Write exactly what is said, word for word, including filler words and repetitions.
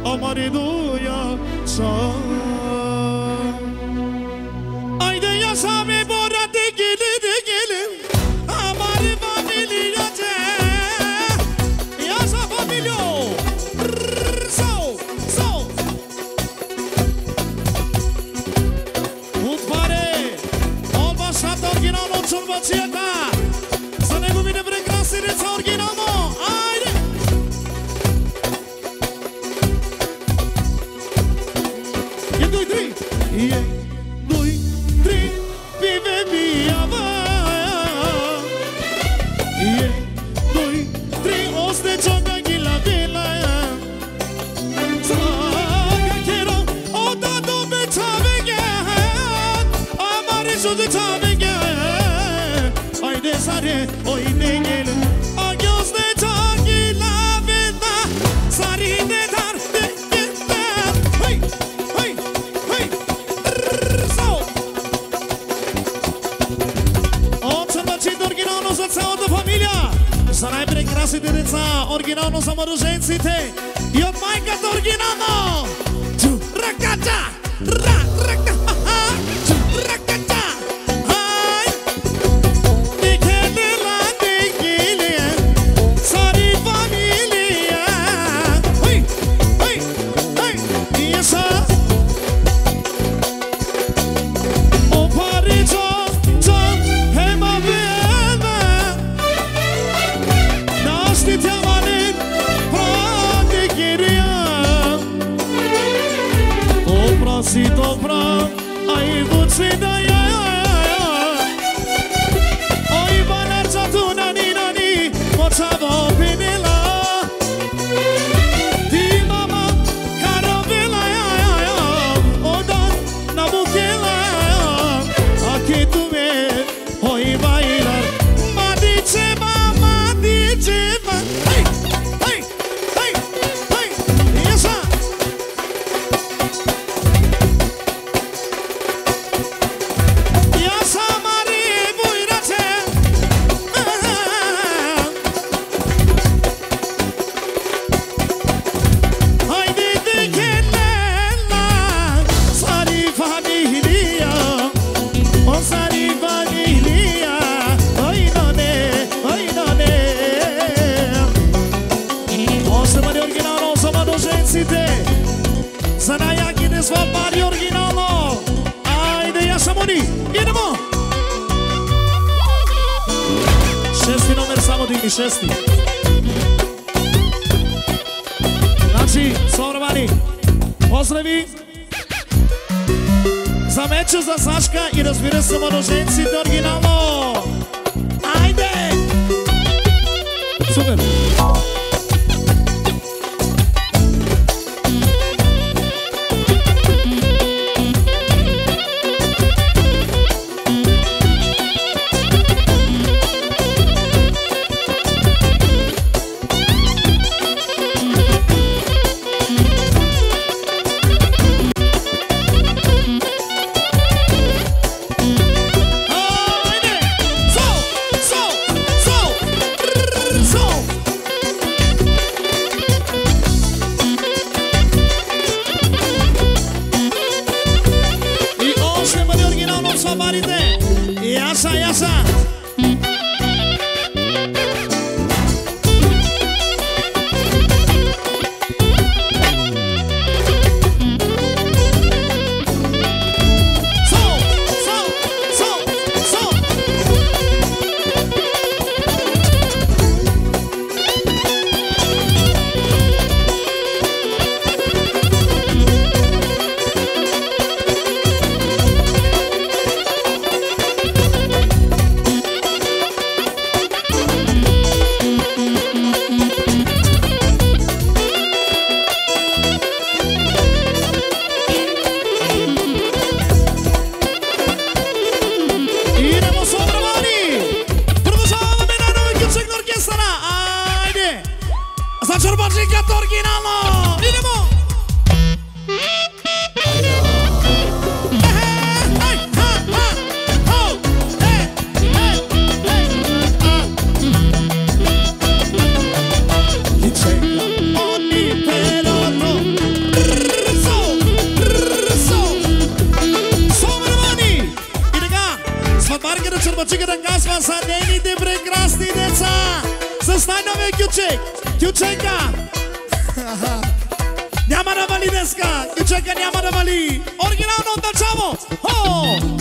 Amariduia sa. Haydi yaşame bora de gele de gele. Amari familia te. Yaşa familio. So, so. Utpare. Olma şart original Çorbashita. Să ne cuvine pregrasireța originală. Haydi. E doi, trei. E doi, trei. Vive mia vaia. E doi, trei. O ste gioca chi la vela. Saga chero. O da dove c'avega. Amare su de c'avega. Haydi sare. Oy ne gel. O gözde çaki la vela. Sari de dar de gel. Hey, hey, hey. So. O Çorbaciite originalno za całą familia. Za najprekrasniji deca originalno za młodzieńcite. I od majka to originalno. Tu rakata, ra rakata, tu rakata. Hay. Dikele la dikele. Sari familia. Hey, hey, hey. Yesa. O parico, can hema beme. Nasti temanin prade geriya. Topra si topra, ay vuci da ya ya ya. Oy banar çatu nani nani, moçavo pinela. Di mama caravela ya ya ya. Odan nabukela ya. Aqui tu me, oy bailar. Madice mama, dice ma. Hey, hey, hey, hey. Yesa. Yasa mari buirate. Haydi dikenlerle sari familia. O sari familia. Oy nane, oy nane. O semani originalno, o semani žensite. Sana jak ide sva pari originalno. Ajde, ja sam oni. Idemo. Šesti numer samo digni, šesti. Znači, slovrovani, pozdravi za Meču, za Saška i razbire se mladožencite originalno. Ajde. Super. Ajde. So, so, so. So. I osam mani originalno sva barite. Jasa, jasa. So, so, so, so. Idemo sobravani. Продължаваме на нови кючек на оркестъра. Ajde. За Чорбашиите оригинално. Idemo. това са нейните прекрасни деца. С най-новия кючек. Кючека. Няма да вали днеска. Кючека няма да вали. Оригинално от начало. Хо!